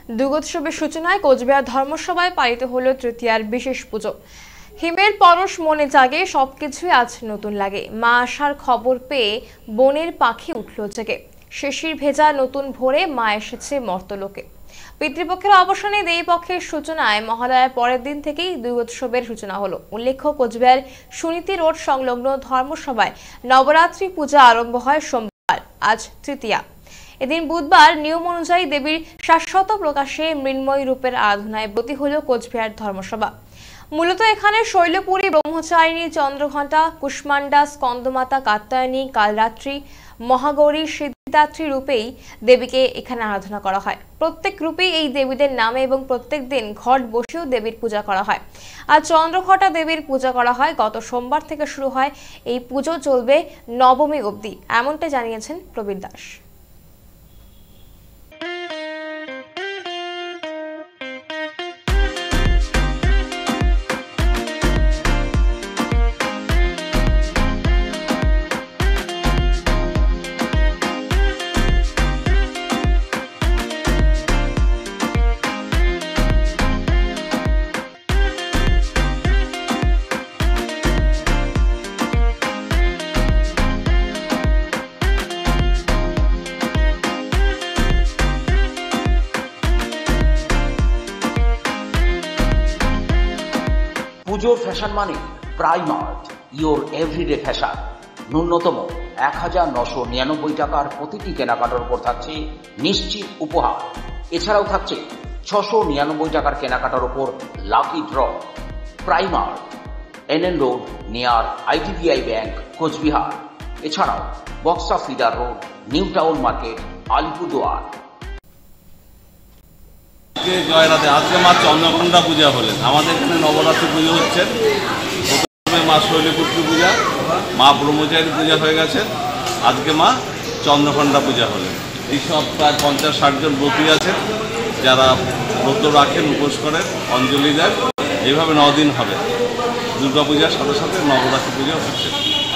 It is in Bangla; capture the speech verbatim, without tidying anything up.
দুর্গোৎসবের সূচনায় কোচবিহার ধর্মসভায় পালিত হলো তৃতীয়ার বিশেষ পুজো। হিমের পরশ মনে জাগে, সবকিছুই আজ নতুন লাগে। মা আসার খবর পেয়ে বনের পাখি উঠল জেগে। শিশির ভেজা নতুন ভোরে মা এসেছে মর্তলোকে। পিতৃপক্ষের অবসানে দেবীপক্ষের সূচনায় মহালয়ার পরের দিন থেকেই দুর্গোৎসবের সূচনা হলো। উল্লেখ্য, কোচবিহার সুনীতি রোড সংলগ্ন ধর্মসভায় নবরাত্রি পূজা আরম্ভ হয় সোমবার, আজ তৃতীয়া। এদিন বুধবার নিয়ম অনুযায়ী দেবীর শাশ্বত প্রকাশে মৃন্ময় রূপের আরাধনায় ব্রতী হল কোচবিহার ধর্মসভা। মূলত এখানে শৈলপুরী, ব্রহ্মচারিণী, চন্দ্রঘণ্টা, কুষ্মান্ডা, স্কন্দমাতা, কাত্যায়নী, কালরাত্রি, মহাগৌরী, সিদ্ধিদাত্রী রূপেই দেবীকে এখানে আরাধনা করা হয়। প্রত্যেক রূপেই এই দেবীদের নামে এবং প্রত্যেক দিন ঘট বসেও দেবীর পূজা করা হয়। আর চন্দ্রঘটা দেবীর পূজা করা হয়। গত সোমবার থেকে শুরু হয় এই পুজো, চলবে নবমী অবধি, এমনটা জানিয়েছেন প্রবীর দাস। পুজোর ফ্যাশন মানে প্রাইমার্ট, ইয়োর এভরিডে ফ্যাশন। ন্যূনতম এক হাজার নশো নিরানব্বই টাকার প্রতিটি কেনাকাটার উপর থাকছে নিশ্চিত উপহার। এছাড়াও থাকছে ছশো নিরানব্বই টাকার কেনাকাটার উপর lucky draw. Primart, NN road near IDBI bank, Coochbehar. এছাড়াও Buxa feeder road, new town market, Alipurduar. জয় রাধে। আজকে মা চন্দ্রঘণ্টা পূজা হলেন। আমাদের এখানে নবরাত্রি পুজো হচ্ছে। প্রথমে মা শৈলপুত্রী পূজা, মা ব্রহ্মচারী পূজা হয়ে গেছে, আজকে মা চন্দ্রঘণ্টা পূজা হলেন। এইসব প্রায় পঞ্চাশ ষাট জন ব্রতী আছে, যারা ব্রত রাখেন, উপোস করেন, অঞ্জলি দেন। এইভাবে নদিন হবে। দুর্গা পূজার সাথে সাথে নবরাত্রি পূজা হচ্ছে।